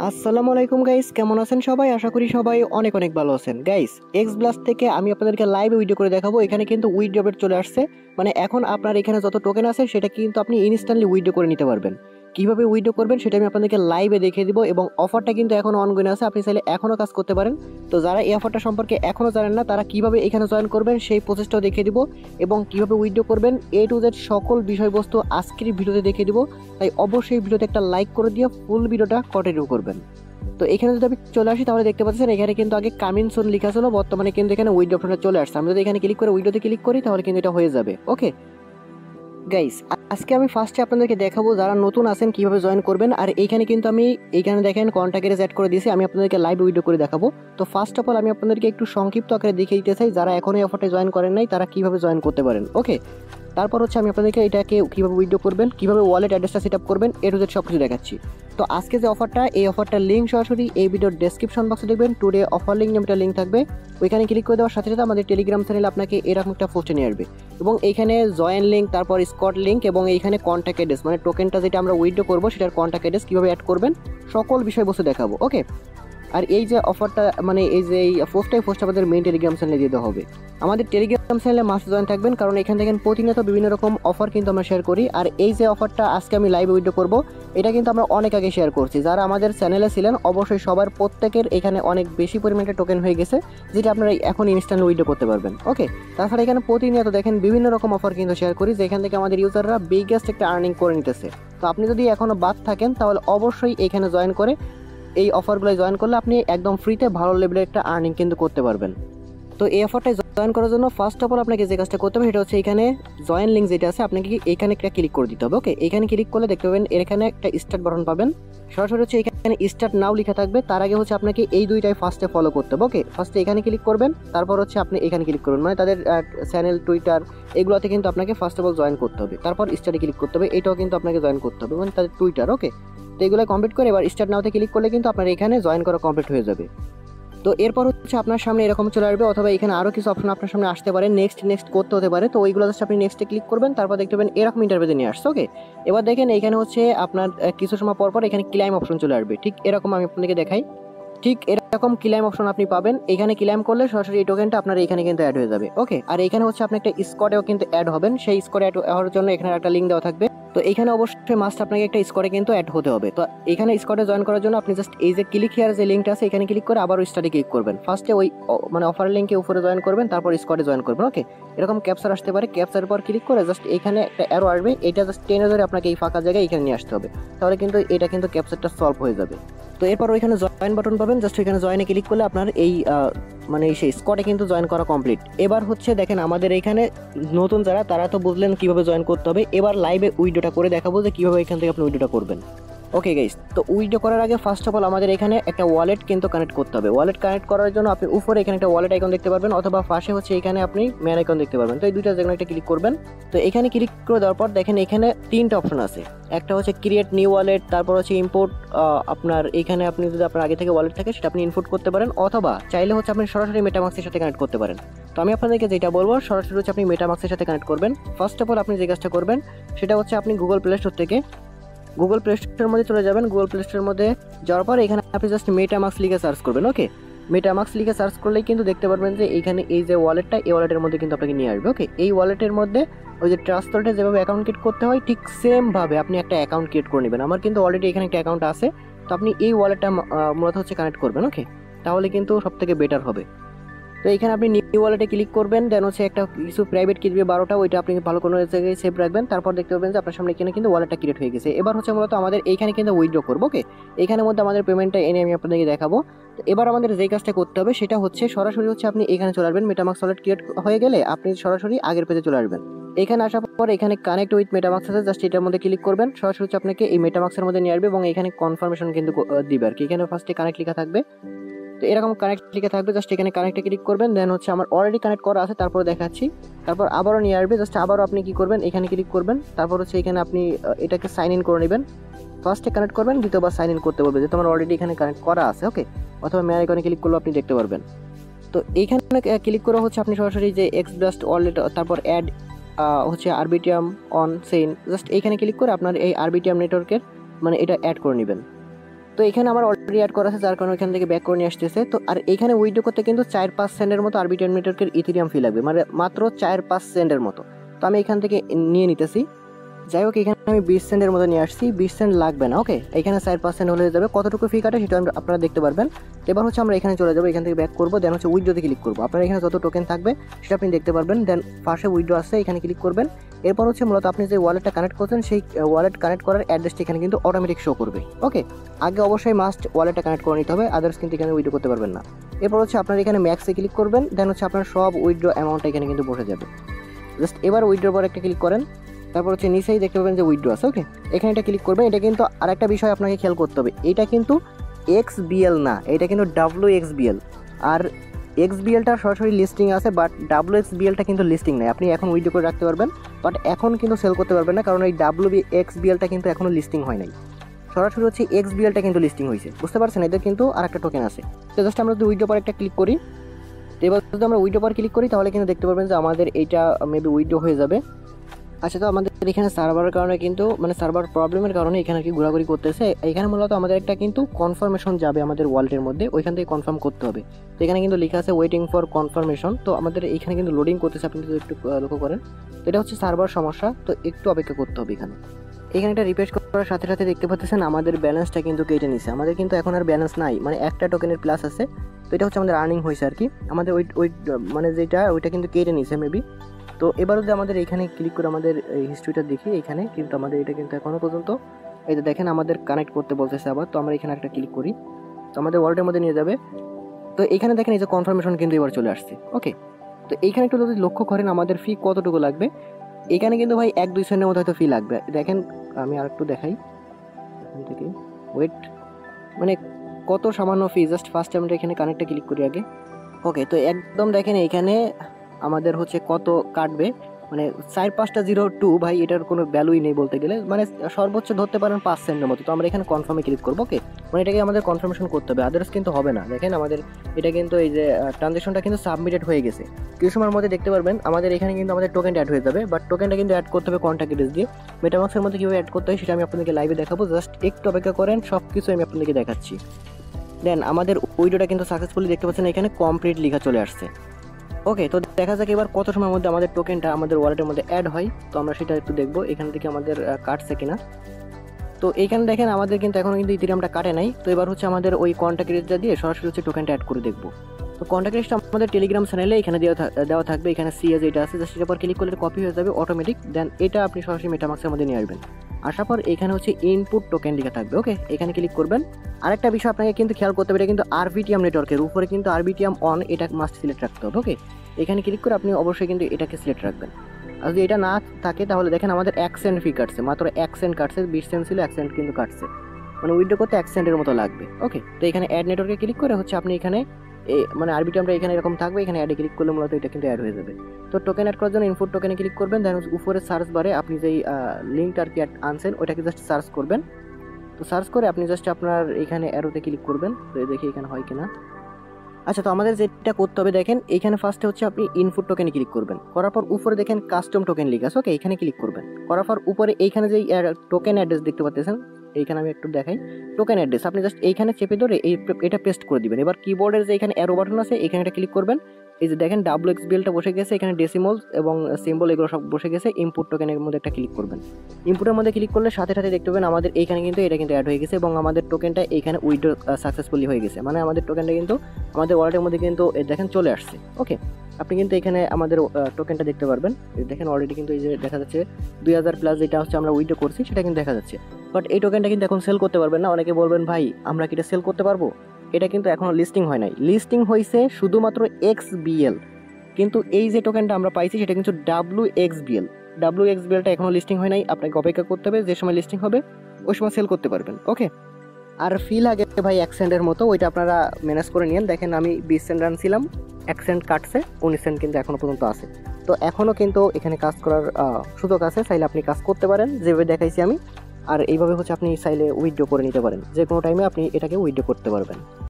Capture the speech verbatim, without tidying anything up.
আসসালামু আলাইকুম গাইস, কেমন আছেন সবাই? আশা করি সবাই অনেক অনেক ভালো আছেন। গাইস, xBlast থেকে আমি আপনাদেরকে লাইভে উইথড্র করে দেখাবো। এখানে কিন্তু উইথড্র চলে আসছে, মানে এখন আপনার এখানে যত টোকেন আছে সেটা কিন্তু আপনি ইনস্ট্যান্টলি উইথড্র করে নিতে পারবেন। কিভাবে উইথড্র করবেন সেটা আমি আপনাদেরকে লাইভে দেখিয়ে দিব এবং অফারটা কিন্তু এখনো অনগোয়িং আছে, আপনি চাইলে এখনো কাজ করতে পারেন। তো যারা এই অফারটা সম্পর্কে এখনো জানেন না তারা কিভাবে এখানে জয়েন করবেন সেই প্রসেসটাও দেখিয়ে দিব এবং কিভাবে উইথড্র করবেন এ টু জেড সকল বিষয়বস্তু আজকের ভিডিওতে দেখিয়ে দিব। তাই অবশ্যই ভিডিওতে একটা লাইক করে দিয়ে ফুল ভিডিওটা কন্টিনিউ করবেন। তো এখানে যদি আমি চলে আসি তাহলে দেখতে পাচ্ছেন এখানে কিন্তু আগে কামিং সুন লেখা ছিল, বর্তমানে কিন্তু এখানে উইথড্র অপশনটা চলে আসছে। আমি যদি এখানে ক্লিক করে উইথড্রতে ক্লিক করি তাহলে কিন্তু এটা হয়ে যাবে। ওকে গাইস, আজকে আমি ফার্স্টে আপনাদেরকে দেখাবো যারা নতুন আছেন কিভাবে জয়েন করবেন। আর এইখানে কিন্তু আমি এইখানে দেখেন কন্ট্যাক্টে অ্যাড করে দিয়েছি, আমি আপনাদেরকে লাইভ উইথড্র করে দেখাবো। তো ফার্স্ট অফ অল আমি আপনাদেরকে একটু সংক্ষিপ্ত আকারে দেখিয়ে দিতে চাই যারা এখন এই অফারটা জয়েন করেন নাই তারা কিভাবে জয়েন করতে পারেন। ওকে, তারপর হচ্ছে আমি আপনাদেরকে এটাকে কীভাবে উইথড্র করবেন, কীভাবে ওয়ালেট অ্যাড্রেসটা সেট আপ করবেন, এ টু জেড সব কিছু দেখাচ্ছি। তো আজকে যে অফারটা, এই অফারটার লিঙ্ক সরাসরি এই ভিডিওর ডেসক্রিপশন বক্সে দেখবেন। টুডে অফার লিঙ্ক নামে একটা লিঙ্ক থাকবে, ওইখানে ক্লিক করে দেওয়ার সাথে সাথে আমাদের টেলিগ্রাম চ্যানেলে আপনাকে এরকম একটা পোস্টে নিয়ে আসবে এবং এইখানে জয়েন লিঙ্ক, তারপর স্কট লিঙ্ক এবং এইখানে কন্ট্যাক্ট অ্যাড্রেস, মানে টোকেনটা যেটা আমরা উইথড্র করবো সেটার কন্ট্যাক্ট অ্যাড্রেস কীভাবে অ্যাড করবেন সকল বিষয়বস্তু দেখাবো। ওকে, আর এই যে অফারটা, মানে এই যে এই পোস্টটাই পোস্ট আমাদের মেইন টেলিগ্রাম চ্যানেলে দিতে হবে। আমাদের টেলিগ্রাম চ্যানেলে মাস্ট জয়েন থাকবেন, কারণ এখান থেকে প্রতিনিয়ত বিভিন্ন রকম অফার কিন্তু আমরা শেয়ার করি। আর এই যে অফারটা আজকে আমি লাইভ উইথড্র করব, এটা কিন্তু আমরা অনেক আগে শেয়ার করছি। যারা আমাদের চ্যানেলে ছিলেন অবশ্যই সবার প্রত্যেকের এখানে অনেক বেশি পরিমাণে টোকেন হয়ে গেছে, যেটা আপনারা এখন ইনস্ট্যান্ট উইথড্র করতে পারবেন। ওকে, তাছাড়া এখানে প্রতিনিয়ত দেখেন বিভিন্ন রকম অফার কিন্তু শেয়ার করি, যেখান থেকে আমাদের ইউজাররা বিগেস্ট একটা আর্নিং করে নিতেছে। তো আপনি যদি এখনও বাদ থাকেন তাহলে অবশ্যই এখানে জয়েন করে এই অফারগুলো জয়েন করলে আপনি একদম ফ্রিতে ভালো লেভেলের একটা আর্নিং কিন্তু করতে পারবেন। তো এই অফারটায় জয়েন করার জন্য ফার্স্ট অফ অল আপনাকে যে কাজটা করতে হবে সেটা হচ্ছে এখানে জয়েন লিঙ্ক যেটা আছে আপনাকে এখানে একটা ক্লিক করে দিতে হবে। ওকে, এখানে ক্লিক করলে দেখতে পাবেন এখানে একটা স্টার্ট বাটন পাবেন, সরাসরি হচ্ছে এখানে স্টার্ট নাও লেখা থাকবে। তার আগে হচ্ছে আপনাকে এই দুইটাই ফার্স্টে ফলো করতে হবে। ওকে, ফার্স্টে এখানে ক্লিক করবেন, তারপর হচ্ছে আপনি এখানে ক্লিক করবেন, মানে তাদের চ্যানেল, টুইটার এগুলোতে কিন্তু আপনাকে ফার্স্ট অফ অল জয়েন করতে হবে। তারপর স্টার্টে ক্লিক করতে হবে, এটাও কিন্তু আপনাকে জয়েন করতে হবে, মানে তাদের টুইটার। ওকে, তো এগুলো কমপ্লিট করে এবার স্টার্ট নাওতে ক্লিক করলে কিন্তু আপনার এখানে জয়েন করা কমপ্লিট হয়ে যাবে। তো এরপর হচ্ছে আপনার সামনে এরকম চলে আসবে, অথবা এখানে আরও কিছু অপশন আপনার সামনে আসতে পারে, নেক্সট নেক্সট করতে হতে পারে। তো ওইগুলো জাস্ট আপনি নেক্সটে ক্লিক করবেন, তারপর দেখতে পাবেন এরকম ইন্টারভিউতে নিয়ে আসছে। ওকে, এবার দেখেন এখানে হচ্ছে আপনার কিছু সময় পর পর এখানে ক্লাইম অপশন চলে আসবে, ঠিক এরকম আমি আপনাদেরকে দেখাই। ঠিক এরকম ক্লাইম অপশন আপনি পাবেন, এখানে ক্লাইম করলে সরাসরি এই টোকেনটা আপনার এখানে কিন্তু অ্যাড হয়ে যাবে। ওকে, আর এখানে হচ্ছে আপনি একটা স্কোয়াডেও কিন্তু অ্যাড হবেন, সেই স্কোয়াডে অ্যাড হওয়ার জন্য এখানে একটা লিঙ্ক দেওয়া থাকবে। তো এখানে অবশ্যই মাস্ট আপনাকে একটা স্কোয়াডে কিন্তু অ্যাড হতে হবে। তো এখানে স্কোয়াডে জয়েন করার জন্য আপনি জাস্ট এই যে ক্লিক হিয়ার যে লিঙ্কটা আছে এখানে ক্লিক করে আবার ওই স্টাডি ক্লিক করবেন। ফার্স্টে ওই মানে অফার লিঙ্কে উপরে জয়েন করবেন, তারপর স্কোয়াডে জয়েন করবেন। ওকে, এরকম ক্যাপচার আসতে পারে, ক্যাপচারের পর ক্লিক করে জাস্ট এখানে একটা অ্যারো আসবে, এটা জাস্ট টেনে ধরে আপনাকে এই ফাঁকা জায়গায় এখানে নিয়ে আসতে হবে, তাহলে কিন্তু এটা কিন্তু ক্যাপচারটা সলভ হয়ে যাবে। তো এরপর ওইখানে জয়েন বাটন পাবেন, জাস্ট ওইখানে জয়েনে ক্লিক করলে আপনার এই মানে সেই স্কোয়াডে কিন্তু জয়েন করা কমপ্লিট। এবার হচ্ছে দেখেন আমাদের এখানে নতুন যারা, তারা তো বুঝলেন কীভাবে জয়েন করতে হবে। এবার লাইভে উইথড্রটা করে দেখাবো যে কীভাবে এখান থেকে আপনি উইথড্রটা করবেন। ওকে গাইস, তো উইথড্র করার আগে ফার্স্ট অফ অল আমাদের এখানে একটা ওয়ালেট কিন্তু কানেক্ট করতে হবে। ওয়ালেট কানেক্ট করার জন্য আপনি উপরে এখানে একটা ওয়ালেট আইকন দেখতে পারবেন, অথবা পাশে হচ্ছে এখানে আপনি ম্যান আইকন দেখতে পারবেন। তো এই দুইটা যেখানে একটা ক্লিক করবেন। তো এখানে ক্লিক করে দেওয়ার পর দেখেন এখানে তিনটা অপশন আছে, একটা হচ্ছে ক্রিয়েট নিউ ওয়ালেট, তারপর হচ্ছে ইম্পোর্ট। আপনার এখানে আপনি যদি আপনার আগে থেকে ওয়ালেট থাকে সেটা আপনি ইম্পোর্ট করতে পারেন, অথবা চাইলে হচ্ছে আপনি সরাসরি মেটামাক্সের সাথে কানেক্ট করতে পারেন। তো আমি আপনাদেরকে যেটা বলবো সরাসরি হচ্ছে আপনি মেটামাক্সের সাথে কানেক্ট করবেন। ফার্স্ট অফ অল আপনি যে কাজটা করবেন সেটা হচ্ছে আপনি গুগল প্লে স্টোর থেকে গুগল প্লে স্টোরের মধ্যে চলে যাবেন। গুগল প্লে স্টোরের মধ্যে যাওয়ার পর এখানে আপনি জাস্ট মেটামাক্স লিখে সার্চ করবেন। ওকে, মেটামাক্স লিখে সার্চ করলেই কিন্তু দেখতে পারবেন যে এইখানে এই যে ওয়ালেটটা, এই ওয়ালেটের মধ্যে কিন্তু আপনাকে নিয়ে আসবে। ওকে, এই ওয়ালেটের মধ্যে ওই যে ট্রাস্ট ওয়ালেটে যেভাবে অ্যাকাউন্ট ক্রিয়েট করতে হয় ঠিক সেমভাবে আপনি একটা অ্যাকাউন্ট ক্রিয়েট করে নেবেন। আমার কিন্তু অলরেডি এখানে একটা অ্যাকাউন্ট আছে, তো আপনি এই ওয়ালেটটা মূলত হচ্ছে কানেক্ট করবেন। ওকে, তাহলে কিন্তু সব থেকে বেটার হবে। তো এখানে আপনি নিউ ওয়ালেটে ক্লিক করবেন, দেন হচ্ছে একটা কিছু প্রাইভেট কি দিবে বারোটা, ওইটা আপনি ভালো কোনো জায়গায় সেভ রাখবেন। তারপর দেখতে পাবেন যে আপনার সামনে এখানে কিন্তু ওয়ালেটটা ক্রিয়েট হয়ে গেছে। এবার হচ্ছে মূলত আমাদের এইখানে কিন্তু উইথড্র করবো। ওকে, এখানের মধ্যে আমাদের পেমেন্টটা এনে আমি আপনাদেরকে দেখাবো। তো এবার আমাদের যে কাজটা করতে হবে সেটা হচ্ছে সরাসরি হচ্ছে আপনি এখানে চলে আসবেন। মেটামাক্স ওয়ালেট ক্রিয়েট হয়ে গেলে আপনি সরাসরি আগের পেজে চলে আসবেন। এখানে আসার পর এখানে কানেক্ট উইথ মেটামাক্স আছে, জাস্ট এটার মধ্যে ক্লিক করবেন, সরাসরি হচ্ছে আপনাকে এই মেটামাক্সের মধ্যে নিয়ে আসবে এবং এখানে কনফার্মেশন কিন্তু দিবে আর কি। এখানে ফার্স্টে কানেক্ট লেখা থাকবে, তো এরকম কানেক্ট লিখে থাকবে, জাস্ট এখানে কানেক্টে ক্লিক করবেন। দেন হচ্ছে আমার অলরেডি কানেক্ট করা আছে, তারপর দেখাচ্ছি। তারপর আবারও নিয়ে আসবে, জাস্ট আবারও আপনি কি করবেন এখানে ক্লিক করবেন, তারপর হচ্ছে এখানে আপনি এটাকে সাইন ইন করে নেবেন। ফার্স্টে কানেক্ট করবেন, দ্বিতীয়বার সাইন ইন করতে বলবে, যেহেতু আমার অলরেডি এখানে কানেক্ট করা আছে। ওকে, অথবা ম্যান আইকনে ক্লিক করলেও আপনি দেখতে পারবেন। তো এইখানে ক্লিক করে হচ্ছে আপনি সরাসরি যে xBlast ওয়ালেট, তারপর অ্যাড হচ্ছে আরবিটিয়াম অন সেইন, জাস্ট এইখানে ক্লিক করে আপনার এই আরবিটিয়াম নেটওয়ার্কের মানে এটা অ্যাড করে নেবেন। তো এখানে আমার অলরেডি অ্যাড করা আছে, যার কারণে এখান থেকে ব্যাক করে নিয়ে আসতেছে। তো আর এখানে উইথড্র করতে কিন্তু চার পাঁচ সেন্টের মতো আরবিট্রারি নেটওয়ার্কের ইথেরিয়াম ফি লাগবে, মানে মাত্র চার পাঁচ সেন্টের মতো। তো আমি এখান থেকে নিয়ে নিতেছি। যাই হোক, এখানে আমি বিশ সেন্টের মতো নিয়ে আসছি, বিশ সেন্ট লাগবে না। ওকে, এখানে চার পার্সেন্ট হলে যাবে। কতটুকু ফি কাটে সেটা আপনারা দেখতে পারবেন। এবার হচ্ছে আমরা এখানে চলে যাবো, এখান থেকে ব্যাক করবো, দেন হচ্ছে উইথড্রোতে ক্লিক করবো। আপনার এখানে যত টোকেন থাকবে সেটা আপনি দেখতে পারবেন। দেন পাশে উইথড্রো আছে, এখানে ক্লিক করবেন। এরপর হচ্ছে মূলত আপনি যে ওয়ালেটটা কানেক্ট করছেন সেই ওয়ালেট কানেক্ট করার অ্যাড্রেসটি এখানে কিন্তু অটোমেটিক শো করবে। ওকে, আগে অবশ্যই মাস্ট ওয়ালেটটা কানেক্ট করে নিতে হবে, আদার্স কিন্তু এখানে উইথড্রো করতে পারবেন না। এরপর হচ্ছে আপনার এখানে ম্যাক্সে ক্লিক করবেন, দেন হচ্ছে আপনার সব উইথড্রো অ্যামাউন্টটা এখানে কিন্তু বসে যাবে। জাস্ট এবার উইথড্রো পর একটা ক্লিক করেন, তারপর হচ্ছে নিচেই দেখতে পাবেন যে উইথড্রো আছে। ওকে, এখানে এটা ক্লিক করবেন। এটা কিন্তু আরেকটা বিষয় আপনাকে খেয়াল করতে হবে, এটা কিন্তু এক্সবিএল না, এটা কিন্তু ডাব্লিউএক্সবিএল। আর এক্সবিএলটা সরাসরি লিস্টিং আছে, বাট ডাব্লিউএক্সবিএলটা কিন্তু লিস্টিং নেই। আপনি এখন উইথড্রো করে রাখতে পারবেন, বাট এখন কিন্তু সেল করতে পারবেন না, কারণ এই ডাব্লিউএক্সবিএলটা কিন্তু এখনও লিস্টিং হয় নাই। সরাসরি হচ্ছে এক্সবিএলটা কিন্তু লিস্টিং হয়েছে, বুঝতে পারছেন? এদের কিন্তু আর একটা টোকেন আছে। তো জাস্ট আমরা যদি উইথড্রো পর একটা ক্লিক করি, তো এবার যদি আমরা উইথড্রো পর ক্লিক করি তাহলে কিন্তু দেখতে পারবেন যে আমাদের এইটা মেবি উইথড্রো হয়ে যাবে। আচ্ছা, তো আমাদের এখানে সার্ভারের কারণে কিন্তু মানে সার্ভার প্রবলেমের কারণে এখানে কি ঘোরাঘুরি করতেছে। এখানে মূলত আমাদের একটা কিন্তু কনফার্মেশন যাবে আমাদের ওয়ালেটের মধ্যে, ওইখান থেকে কনফার্ম করতে হবে। তো এখানে কিন্তু লেখা আছে ওয়েটিং ফর কনফার্মেশন। তো আমাদের এখানে কিন্তু লোডিং করতেছে, আপনি যদি একটু লক্ষ্য করেন। তো এটা হচ্ছে সার্ভার সমস্যা, তো একটু অপেক্ষা করতে হবে। এখানে এখানে একটা রিফ্রেশ করার সাথে সাথে দেখতে পাচ্ছেন আমাদের ব্যালেন্সটা কিন্তু কেটে নিছে। আমাদের কিন্তু এখন আর ব্যালেন্স নাই, মানে একটা টোকেনের প্লাস আছে। তো এটা হচ্ছে আমাদের আর্নিং হয়েছে আর কি। আমাদের ওই ওই মানে যেটা ওইটা কিন্তু কেটে নিছে মেবি। তো এবার যদি আমাদের এখানে ক্লিক করে আমাদের হিস্ট্রিটা দেখি, এখানে কিন্তু আমাদের এটা কিন্তু এখনও পর্যন্ত এই যে দেখেন আমাদের কানেক্ট করতে বলতেছে আবার। তো আমরা এখানে একটা ক্লিক করি, তো আমাদের ওয়ালেটের মধ্যে নিয়ে যাবে। তো এখানে দেখেন এই যে কনফার্মেশন কিন্তু এবার চলে আসছে। ওকে, তো এইখানে একটু যদি লক্ষ্য করেন আমাদের ফি কতটুকু লাগবে। এখানে কিন্তু ভাই এক দুই সেন্টের মতো হয়তো ফি লাগবে। দেখেন আমি আর একটু দেখাই এখান থেকে, ওয়েট, মানে কত সামান্য ফি। জাস্ট ফার্স্ট আমরা এখানে কানেক্টে ক্লিক করি আগে। ওকে, তো একদম দেখেন এইখানে আমাদের হচ্ছে কত কাটবে, মানে চার পাঁচটা জিরো টু ভাই, এটার কোনো ভ্যালুই নেই বলতে গেলে, মানে সর্বোচ্চ ধরতে পারেন পাঁচ সেন্টের মতো। তো আমরা এখানে কনফার্মে ক্লিক করবো। ওকে, মানে এটাকে আমাদের কনফার্মেশন করতে হবে, আদার্স কিন্তু হবে না। দেখেন আমাদের এটা কিন্তু এই যে ট্রানজ্যাকশনটা কিন্তু সাবমিটেড হয়ে গেছে। কিছু সময়ের মধ্যে দেখতে পারবেন আমাদের এখানে কিন্তু আমাদের টোকেনটা অ্যাড হয়ে যাবে, বাট টোকেনটা কিন্তু অ্যাড করতে হবে কন্ট্যাক্ট ডিটেইলস দিয়ে। মেটামাক্সের মধ্যে কীভাবে অ্যাড করতে হয় সেটা আমি আপনাদেরকে লাইভে দেখাবো, জাস্ট একটু অপেক্ষা করেন, সব কিছু আমি আপনাদেরকে দেখাচ্ছি। দেন আমাদের উইড্রোটা কিন্তু সাকসেসফুলি দেখতে পাচ্ছেন এখানে কমপ্লিট লেখা চলে আসছে। ওকে, তো দেখা যাক এবার কত সময়ের মধ্যে আমাদের টোকেনটা আমাদের ওয়ালেটের মধ্যে অ্যাড হয়। তো আমরা সেটা একটু দেখবো এখান থেকে আমাদের কাটছে কিনা। তো এইখানে দেখেন আমাদের কিন্তু এখনও কিন্তু ইথেরিয়ামটা কাটে নাই। তো এবার হচ্ছে আমাদের ওই কন্ট্যাক্ট রেজিস্টার দিয়ে সরাসরি হচ্ছে টোকেনটা অ্যাড করে দেখবো। তো কন্ট্যাক্ট রেজিস্টার আমাদের টেলিগ্রাম চ্যানেলে এখানে দেওয়া দেওয়া থাকবে। এখানে সিএ যেটা আছে জাস্ট এটার পর ক্লিক করলে কপি হয়ে যাবে অটোমেটিক। দেন এটা আপনি সরাসরি মেটামাক্সের মধ্যে নিয়ে আসবেন। আসার পর এখানে হচ্ছে ইনপুট টোকেন লেখা থাকবে। ওকে, এখানে ক্লিক করবেন। আরেকটা বিষয় আপনাকে কিন্তু খেয়াল করতে হবে, এটা কিন্তু আরবিটিএম নেটওয়ার্কের উপরে কিন্তু আরবিটিএম অন, এটা মাস্ট সিলেক্ট রাখতে হবে। ওকে, এখানে ক্লিক করে আপনি অবশ্যই কিন্তু এটাকে সিলেক্ট রাখবেন। আর যদি এটা না থাকে তাহলে দেখেন আমাদের এক সেন্ট ফি কাটছে, মাত্র এক সেন্ট কাটছে। বিশ সেন্ট ছিল, এক সেন্ট কিন্তু কাটছে, মানে উইথড্র করতে এক সেন্টের মতো লাগবে। ওকে, তো এখানে অ্যাড নেটওয়ার্কে ক্লিক করে হচ্ছে আপনি এখানে মানে আরবিটিএমটা এখানে এরকম থাকবে, এখানে অ্যাডে ক্লিক করলে মূলত এটা কিন্তু অ্যাড হয়ে যাবে। তো টোকেন অ্যাড করার জন্য ইনপুট টোকেনে ক্লিক করবেন। দেন উপরে সার্চ বারে আপনি যেই লিঙ্কটা আর কি আনছেন ওইটাকে জাস্ট সার্চ করবেন। তো সার্চ করে আপনি জাস্ট আপনার এখানে অ্যারোতে ক্লিক করবেন। তো দেখি এখানে হয় কিনা। আচ্ছা, তো আমাদের যেটা করতে হবে দেখেন এইখানে ফার্স্টে হচ্ছে আপনি ইনপুট টোকেনে ক্লিক করবেন। করার পর উপরে দেখেন কাস্টম টোকেন লিখা আছে। ওকে, এখানে ক্লিক করবেন। করার পর উপরে এইখানে যে টোকেন অ্যাড্রেস দেখতে পাচ্ছেন, এইখানে আমি একটু দেখাই টোকেন অ্যাড্রেস, আপনি জাস্ট এইখানে চেপে ধরে এই এটা পেস্ট করে দিবেন। এবার কিবোর্ডের যে এখানে অ্যারো বাটন আছে এখানে এটা ক্লিক করবেন। এই যে দেখেন ডাব্লিউএক্সবিএলটা বসে গেছে, এখানে ডেসিমলস এবং সিম্বল এগুলো সব বসে গেছে। ইনপুট টোকেনের মধ্যে একটা ক্লিক করবেন। ইনপুটের মধ্যে ক্লিক করলে সাথে সাথে দেখতে পাবেন আমাদের এইখানে কিন্তু এটা কিন্তু অ্যাড হয়ে গেছে এবং আমাদের টোকেনটা এইখানে উইথড্র সাকসেসফুলি হয়ে গেছে, মানে আমাদের টোকেনটা কিন্তু আমাদের ওয়ালেটের মধ্যে কিন্তু দেখেন চলে আসছে। ওকে, আপনি কিন্তু এখানে আমাদের টোকেনটা দেখতে পারবেন। দেখেন অলরেডি কিন্তু এই যে দেখা যাচ্ছে দুই হাজার প্লাস যেটা হচ্ছে আমরা উইথড্র করছি সেটা কিন্তু দেখা যাচ্ছে। বাট এই টোকেনটা কিন্তু এখন সেল করতে পারবেন না। অনেকে বলবেন ভাই আমরা কি এটা সেল করতে পারবো? এটা কিন্তু এখনো লিস্টিং হয় নাই, লিস্টিং হয়েছে শুধুমাত্র এক্সবিএল, কিন্তু এই যে টোকেনটা আমরা পাইছি সেটা কিন্তু ডাব্লিউএক্সবিএল। ডাব্লিউএক্সবিএলটা এখনো লিস্টিং হয় নাই, আপনাকে অপেক্ষা করতে হবে, যে সময় লিস্টিং হবে ওই সময় সেল করতে পারবেন। ওকে, আর ফি লাগে ভাই এক সেন্টের মতো, ওইটা আপনারা ম্যানেজ করে নিন। দেখেন আমি বিশ সেন্ট আনছিলাম, এক সেন্ট কাটছে, উনিশ সেন্ট কিন্তু এখনো পর্যন্ত আছে। তো এখনও কিন্তু এখানে কাজ করার সুযোগ আছে, চাইলে আপনি কাজ করতে পারেন যেভাবে দেখাইছি আমি। আর এইভাবে হচ্ছে আপনি চাইলে উইথড্র করে নিতে পারেন, যে কোনো টাইমে আপনি এটাকে উইথড্র করতে পারবেন।